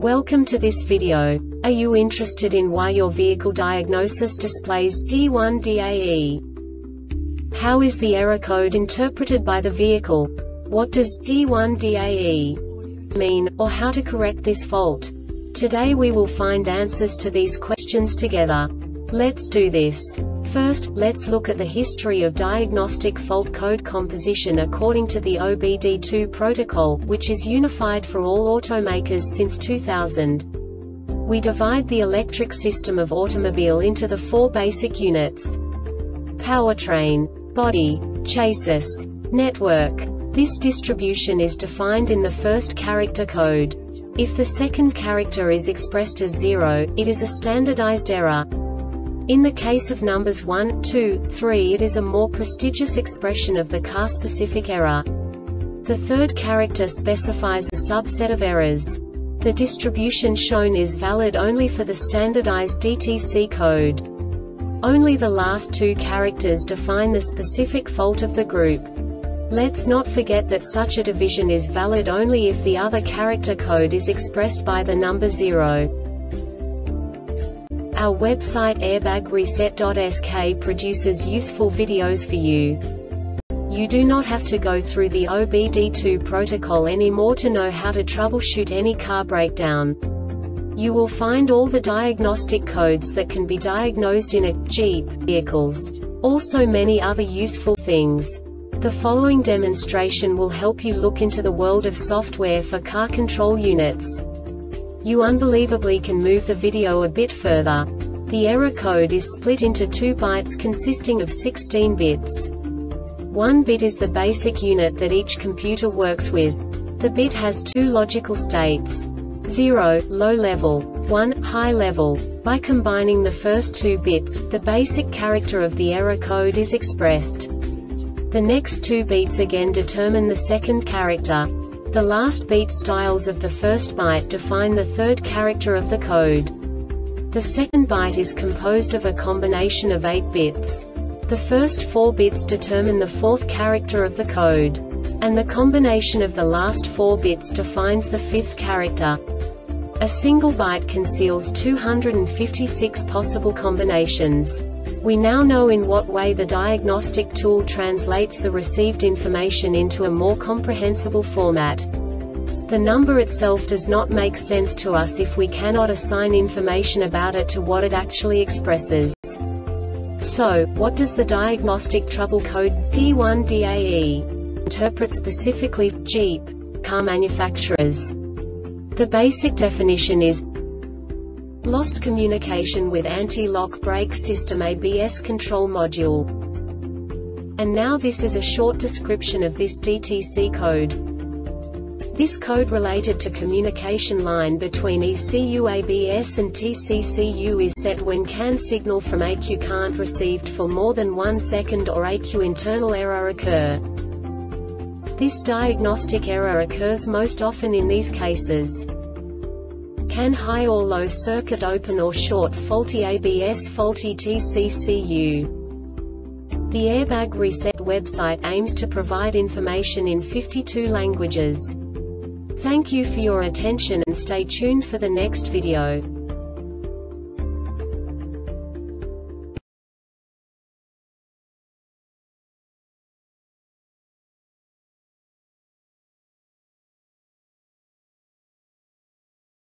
Welcome to this video. Are you interested in why your vehicle diagnosis displays P1DAE? How is the error code interpreted by the vehicle? What does P1DAE mean, or how to correct this fault? Today we will find answers to these questions together. Let's do this. First, let's look at the history of diagnostic fault code composition according to the OBD2 protocol, which is unified for all automakers since 2000. We divide the electric system of automobile into the four basic units: powertrain, body, chassis, network. This distribution is defined in the first character code. If the second character is expressed as 0, it is a standardized error. In the case of numbers 1, 2, 3, it is a more prestigious expression of the car-specific error. The third character specifies a subset of errors. The distribution shown is valid only for the standardized DTC code. Only the last two characters define the specific fault of the group. Let's not forget that such a division is valid only if the other character code is expressed by the number 0. Our website airbagreset.sk produces useful videos for you. You do not have to go through the OBD2 protocol anymore to know how to troubleshoot any car breakdown. You will find all the diagnostic codes that can be diagnosed in a Jeep vehicles. Also many other useful things. The following demonstration will help you look into the world of software for car control units. You unbelievably can move the video a bit further. The error code is split into 2 bytes consisting of 16 bits. 1 bit is the basic unit that each computer works with. The bit has 2 logical states: 0, low level, 1, high level. By combining the first 2 bits, the basic character of the error code is expressed. The next 2 beats again determine the second character. The last beat styles of the first byte define the third character of the code. The second byte is composed of a combination of 8 bits. The first 4 bits determine the fourth character of the code. And the combination of the last 4 bits defines the fifth character. A single byte conceals 256 possible combinations. We now know in what way the diagnostic tool translates the received information into a more comprehensible format. The number itself does not make sense to us if we cannot assign information about it to what it actually expresses. So, what does the diagnostic trouble code P1DAE interpret specifically for Jeep car manufacturers? The basic definition is lost communication with anti-lock brake system ABS control module. And now this is a short description of this DTC code. This code related to communication line between ECU ABS and TCCU is set when CAN signal from ECU can't received for more than 1 second or ECU internal error occur. This diagnostic error occurs most often in these cases: CAN high or low circuit open or short, faulty ABS, faulty TCCU. The Airbag Reset website aims to provide information in 52 languages. Thank you for your attention and stay tuned for the next video.